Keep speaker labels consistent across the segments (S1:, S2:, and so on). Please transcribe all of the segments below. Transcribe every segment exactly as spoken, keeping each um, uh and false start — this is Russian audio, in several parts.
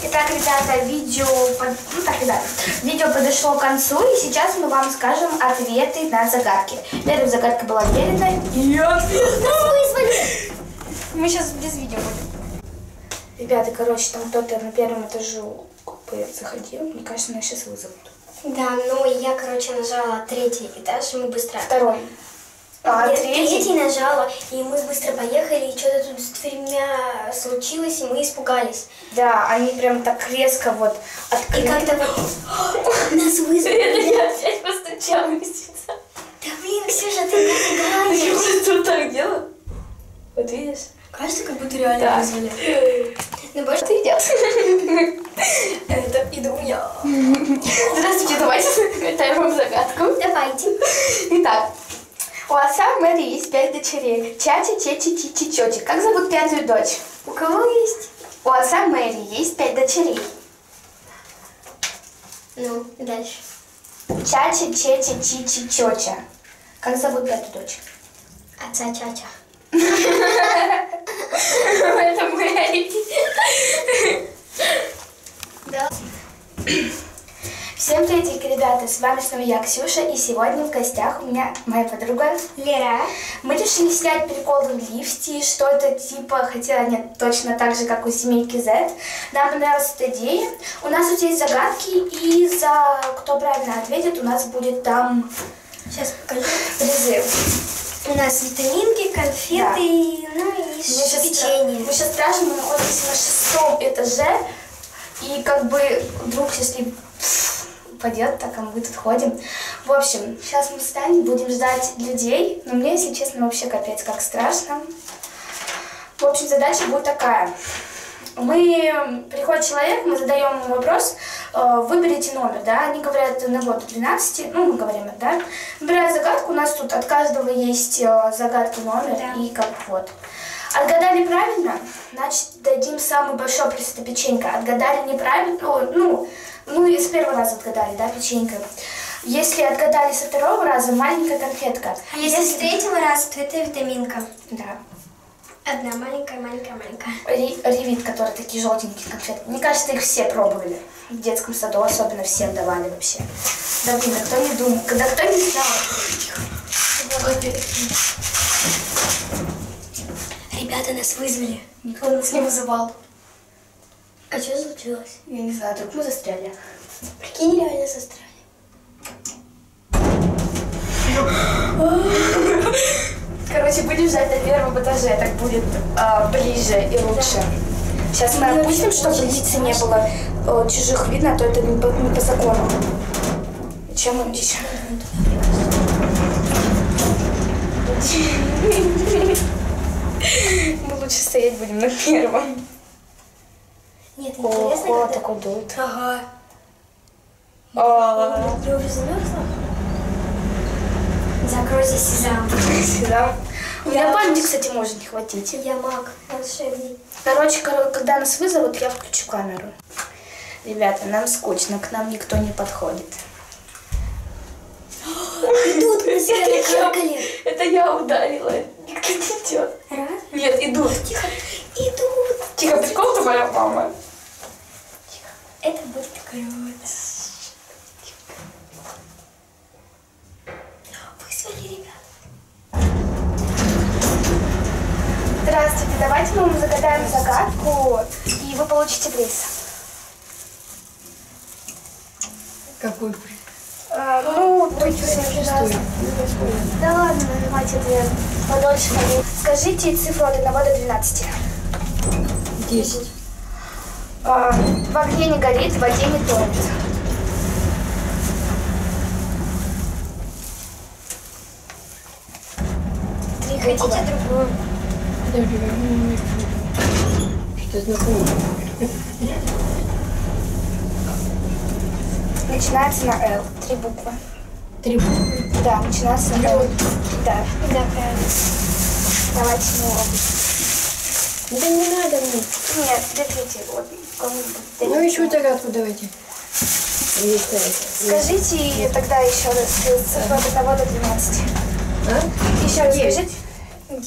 S1: Итак, ребята, видео, под... ну, так, ребята, видео подошло к концу, и сейчас мы вам скажем ответы на загадки. Первая загадка была верена, и ответ нас вызвали. Мы сейчас без видео будем. Ребята, короче, там кто-то на первом этажу заходил, мне кажется, нас сейчас вызовут.
S2: Да, ну я, короче, нажала третий этаж, и мы быстро...
S1: Второй. А,
S2: Нет,
S1: третий?
S2: третий нажала, и мы быстро поехали, и что-то тут с дверьми случилось, и мы испугались.
S1: Да, они прям так резко вот открыли.
S2: И как-то вот нас вызвали.
S1: Это я опять постучалась.
S2: Да блин, Ксюша, ты не
S1: Я
S2: играешь.
S1: просто так делаю. Вот видишь?
S2: Кажется, как будто реально
S1: Да.
S2: вызвали. Ну больше ты идешь. Это иду я.
S1: Здравствуйте, давайте загадаю вам загадку.
S2: Давайте.
S1: Итак, у отца Мэри есть пять дочерей. Чача, чечи, чичи, чечи. Как зовут пятую дочь?
S2: У кого есть?
S1: У отца Мэри есть пять дочерей.
S2: Ну, дальше.
S1: Чача, чечи, чичи, чеча. Как зовут пятую дочь?
S2: Отца Чача.
S1: Это Мэри.
S2: Да.
S1: Всем приветики, ребята, с вами снова я, Ксюша, и сегодня в гостях у меня моя подруга
S2: Лера.
S1: Мы решили снять прикол в лифте, что-то типа, хотя нет, точно так же, как у семейки Z. Нам понравилась эта идея. У нас тут есть загадки, и за кто правильно ответит, у нас будет там
S2: Сейчас покажу.
S1: призыв.
S2: У нас витаминки, конфеты, ну и
S1: Мы сейчас,
S2: печенье.
S1: мы сейчас страшно, мы находимся на шестом этаже, и как бы вдруг, если упадет, так а мы тут ходим. В общем, сейчас мы встанем, будем ждать людей, но мне, если честно, вообще капец как страшно. В общем, задача будет такая. Мы, приходит человек, мы задаем ему вопрос, э, выберите номер, да, они говорят от одного до двенадцати, ну, мы говорим, да, выбирая загадку, у нас тут от каждого есть э, загадка номер,
S2: Да.
S1: и как вот. Отгадали правильно, значит, дадим самый большой приз, это печенька. Отгадали неправильно, ну, ну, и с первого раза отгадали, да, печенька. Если отгадали со второго раза, маленькая конфетка.
S2: А если с третьего раза, то это витаминка.
S1: Да.
S2: Одна маленькая, маленькая, маленькая.
S1: Ри- Ревит, которые такие желтенькие конфеты. Мне кажется, их все пробовали. В детском саду особенно всем давали вообще. Да блин, да кто не думал, когда кто не знал.
S2: Ребята нас вызвали.
S1: Никто нас не вызывал.
S2: А что случилось?
S1: Я не знаю, вдруг мы застряли.
S2: Прикинь, реально застряли.
S1: Короче, будем ждать на первом этаже, так будет а, ближе и лучше. Сейчас мы
S2: Мне
S1: опустим,
S2: очень
S1: чтобы
S2: очень
S1: лица не было э, чужих видно, а то это не по, не по закону. Чем мы еще? Мы лучше стоять будем на первом.
S2: Нет, интересно,
S1: Ого,
S2: когда...
S1: такой дует.
S2: Ага.
S1: А,
S2: Я уже замерзла. Закройся, сезам.
S1: да. У меня
S2: Я-
S1: памяти, кстати, может не хватить.
S2: Я маг волшебный.
S1: Короче, кор- когда нас вызовут, я включу камеру. Ребята, нам скучно, к нам никто не подходит.
S2: Идут, мы себя накаркали.
S1: Это я ударила. Никто не идет.
S2: Раз.
S1: Нет, идут.
S2: Тихо. Идут.
S1: Тихо, прикол, ты моя мама.
S2: Это будет круто. Вызвали, ребят.
S1: Здравствуйте, давайте мы вам загадаем загадку, и вы получите приз.
S3: Какой приз?
S1: А, ну, давайте
S3: Шестой.
S1: Да ладно, нажимайте ответ. Подольше ходить. Скажите цифру от одного до двенадцати.
S3: Десять.
S1: А, в огне не горит, в воде не тонет. Три
S2: Хотите
S1: буквы.
S2: другую?
S3: Подожди, возьми. Что знакомое?
S1: Начинается на Л. Три буквы.
S3: Три буквы.
S1: Да, начинается на Л. Да.
S2: Да, правильно.
S1: Давайте мы оба.
S3: Да не надо мне.
S1: Нет, держите. Вот, кому-нибудь.
S3: Ну еще загадку давайте. Есть давайте.
S1: Скажите тогда еще раз цифру от одного до двенадцати.
S3: А?
S1: Еще раз
S3: Девять.
S1: скажите.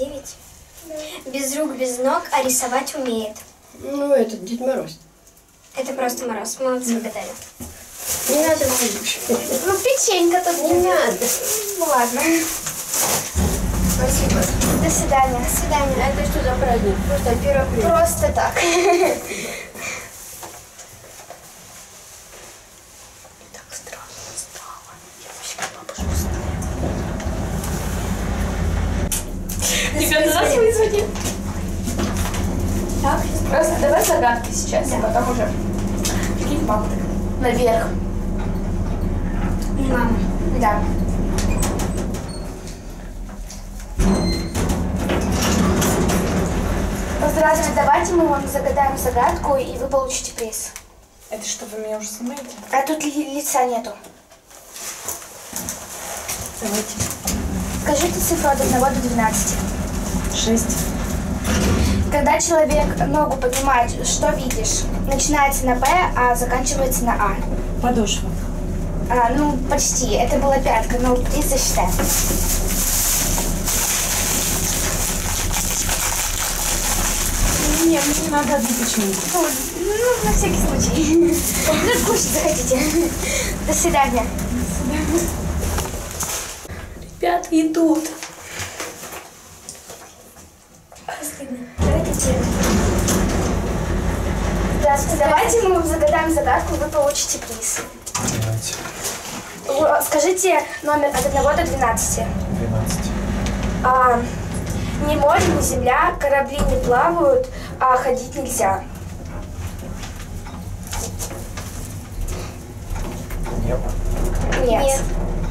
S2: Девять. Без рук, без ног, а рисовать умеет.
S3: Ну этот, Дед Мороз.
S2: Это просто мороз. Молодцы, угадали.
S3: Не надо.
S1: Ну, печенька тут не надо. Ну, ладно. Спасибо. До свидания.
S2: До свидания.
S3: Это что за праздник? Просто первый апреля.
S1: Просто так. Так странно стало. Девочка, бабушка знает. Ребята, нас вызвали. Так, просто давай загадки сейчас, а потом уже. Какие мамы так? Наверх.
S2: Мама.
S1: Да. Здравствуйте, давайте мы вам загадаем загадку, и вы получите приз.
S3: Это что, вы меня уже снимаете?
S1: А тут ли- лица нету.
S3: Давайте.
S1: Скажите цифру от одного до двенадцати.
S3: Шесть.
S1: Когда человек ногу поднимает, что видишь? Начинается на П, а заканчивается на А.
S3: Подошва.
S1: А, ну, почти. Это была пятка, но приз засчитаем.
S3: Не, мне не надо одну печеньку.
S1: Ну, ну, на всякий случай. Вдруг кушать захотите. До свидания.
S3: Ребята идут.
S2: Давайте.
S1: Здравствуйте. Давайте мы вам загадаем загадку, вы получите приз.
S4: Давайте.
S1: Вы Скажите номер от одного до двенадцати.
S4: двенадцать.
S1: А, ни море, ни земля, корабли не плавают, а ходить нельзя.
S4: Небо.
S1: Нет.
S2: Нет.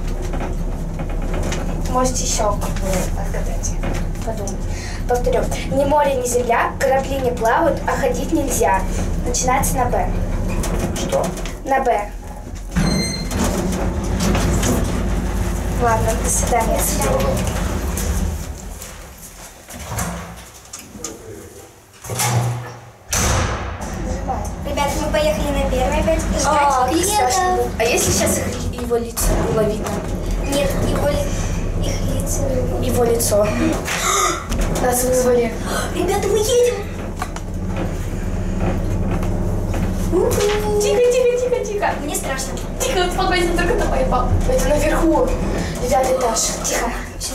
S1: Можете еще как бы отгадать. Подумать. Повторю. Ни море, ни земля, корабли не плавают, а ходить нельзя. Начинается на Б.
S4: Что?
S1: На Б. Ладно, до свидания. До свидания.
S2: Ребята, мы поехали на первый опять ждать
S1: А, как
S2: клиентов.
S1: страшно было. А если сейчас их- его лицо было видно?
S2: Нет, его ли... их лица не было.
S1: Его лицо. Нас вызвали.
S2: Ребята, мы едем.
S1: Тихо, тихо, тихо, тихо.
S2: Мне страшно.
S1: Тихо, успокойся, только на поебал. Это наверху. Девятый этаж. Тихо. Все.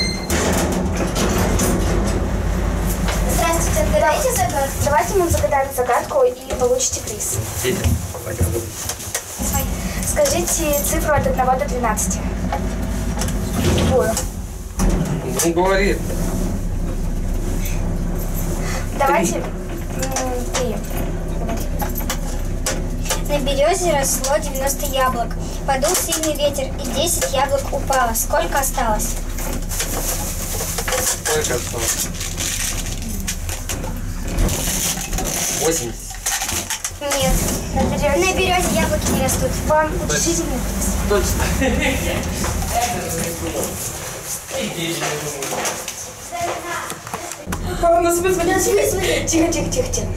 S2: Здравствуйте, отгадайте загадку.
S1: Давайте мы загадаем загадку и получите приз.
S4: Едем. Пойдем.
S1: Скажите цифру от одного до двенадцати. Любую.
S4: Ну, говорит.
S1: Давайте. м, Три.
S2: На березе росло девяносто яблок. Подул сильный ветер, и десять яблок упало. Сколько осталось?
S4: Сколько осталось? восемьдесят.
S2: Нет.
S1: На березе.
S2: На березе яблоки не растут.
S1: Вам утешительный приз.
S4: Точно.
S1: Мама, нас вызвали. Нас вызвали. Тихо, тихо, тихо, тихо.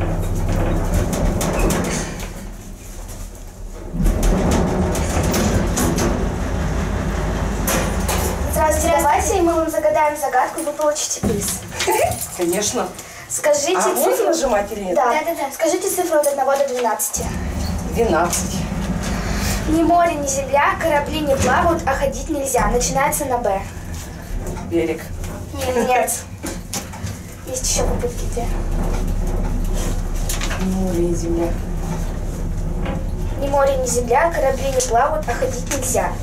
S1: Здравствуйте, давайте мы вам загадаем загадку, вы получите приз.
S3: Конечно.
S1: Скажите
S3: А можно
S1: цифру.
S3: нажимать или нет?
S1: Да.
S2: Да-да-да.
S1: Скажите цифру от одного до двенадцати.
S3: Двенадцать.
S1: Ни море, ни земля, корабли не плавают, а ходить нельзя. Начинается на Б.
S3: Берег.
S1: Нет, нет. Есть еще попытки две.
S3: Море и земля.
S1: Ни море, ни земля, корабли не плавают, а ходить нельзя.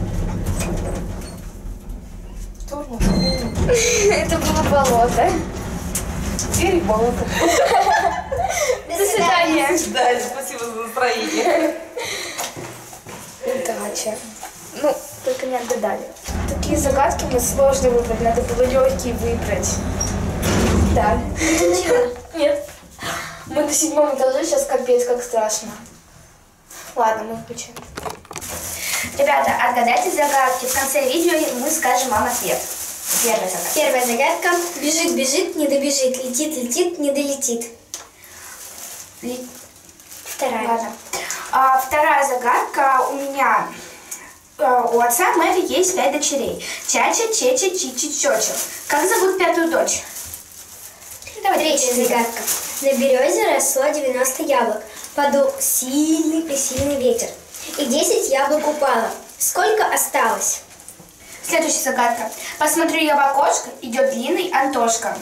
S3: Тоже.
S1: Это было болото.
S3: Берег, болото.
S1: До свидания.
S3: Да, спасибо за настроение.
S1: Удачи. Ну, только не отгадали. Такие загадки мне сложно выбрать, надо было легкие выбрать. Да. Нет. Мы на седьмом этаже, сейчас капец, как страшно. Ладно, мы включаем. Ребята, отгадайте загадки. В конце видео мы скажем вам ответ. Первая загадка.
S2: Первая загадка. Бежит, бежит, не добежит. Летит, летит, не долетит.
S1: Ли-
S2: Вторая.
S1: Ладно. А, вторая загадка у меня. А, у отца Мэри есть пять дочерей. Чача, Чеча, Чичи, Чоча. Как зовут пятую дочь?
S2: Третья загадка. На березе росло девяносто яблок. Подул сильный-пресильный ветер, и десять яблок упало. Сколько осталось?
S1: Следующая загадка. Посмотрю я в окошко, идет длинный Антошка.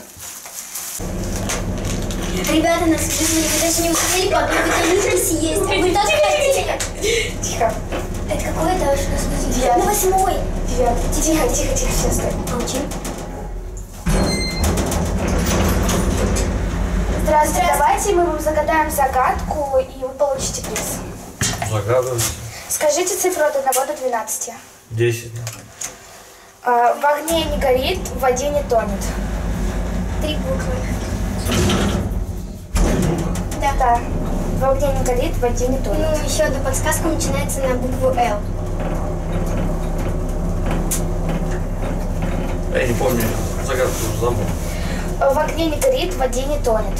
S2: Ребята, нас вызвали, вы даже не успели по одной витаминке съесть. А вы тоже хотите?
S1: Тихо.
S2: Это какой этаж у нас?
S1: Девятый.
S2: На восьмой.
S1: Девятый. Тихо, тихо, тихо, сейчас стой.
S2: Молчим.
S1: Здравствуйте, давайте мы вам загадаем загадку, и вы получите приз.
S5: Загадывайте.
S1: Скажите цифру от одного до двенадцати.
S5: Десять.
S1: А, в огне не горит, в воде не тонет.
S2: Три буквы.
S1: Да. Да. В огне не горит, в воде не тонет.
S2: Ну, еще одна подсказка начинается на букву Л.
S5: Я не помню. Загадку уже забыл.
S1: В огне не горит, в воде не тонет.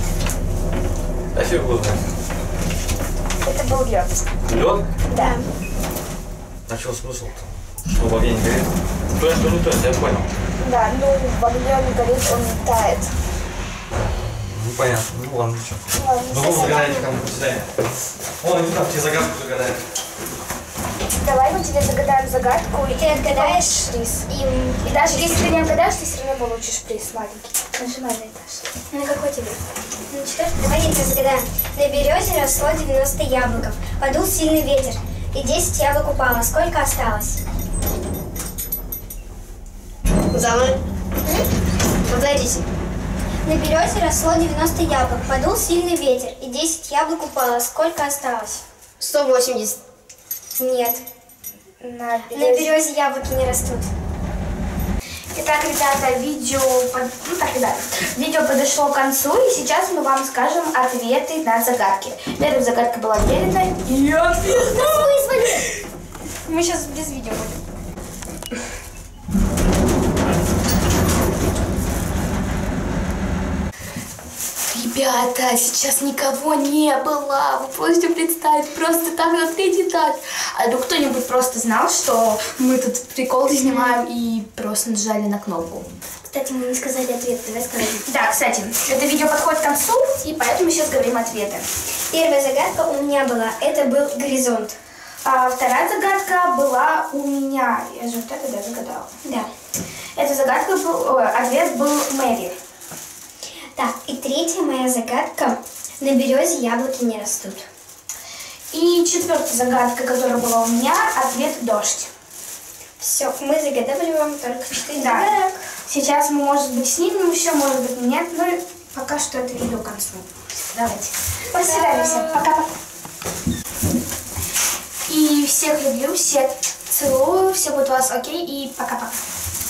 S5: А фиг его знает.
S1: Это был лед.
S5: Лед?
S1: Да.
S5: А чего смысл-то? Что в огне не горит? То, что не тонет, я понял.
S1: Да, ну в огне не горит, он не тает.
S5: Ну понятно. Ну ладно, что.
S1: Ладно,
S5: Ну вы загадаете кому-то сюда. Вон, они там тебе загадку загадают.
S1: Давай мы тебе загадаем загадку, и
S2: Ты отгадаешь
S1: получишь приз.
S2: и...
S1: И даже если ты не отгадаешь, ты все равно получишь приз маленький. Нажимай на этаж.
S2: На какой тебе? На четвертый? Давай я тебе загадаем. На березе росло девяносто яблоков. Подул сильный ветер, и десять яблок упало. Сколько осталось?
S3: За мной. Подойдите.
S2: На березе росло девяносто яблок. Подул сильный ветер, и десять яблок упало. Сколько осталось?
S3: сто восемьдесят.
S2: Нет.
S1: На
S2: На березе яблоки не растут.
S1: Итак, ребята, видео, под- ну так, ребята, видео подошло к концу, и сейчас мы вам скажем ответы на загадки. Первая загадка была верена, и ответ нас вызвали. Мы сейчас без видео будем. Ребята, сейчас никого не было. Вы можете представить, просто там на третий этаж. А ну кто-нибудь просто знал, что мы тут прикол снимаем и просто нажали на кнопку?
S2: Кстати, мы не сказали ответ. Давай скажем.
S1: Да, кстати, это видео подходит к концу, и поэтому сейчас говорим ответы.
S2: Первая загадка у меня была. Это был горизонт.
S1: А вторая загадка была у меня. Я же вот это да, загадала.
S2: Да.
S1: Эта загадка был, ой, ответ был Мэри.
S2: Так, и третья моя загадка. На березе яблоки не растут.
S1: И четвертая загадка, которая была у меня, ответ дождь.
S2: Все, мы загадали вам только четыре
S1: Да.
S2: загадок.
S1: Сейчас мы, может быть, снимем еще, может быть, нет, но пока что это видео к концу. Давайте. До свидания всем. Пока-пока. И всех люблю, всех целую, все будет у вас окей, и пока-пока.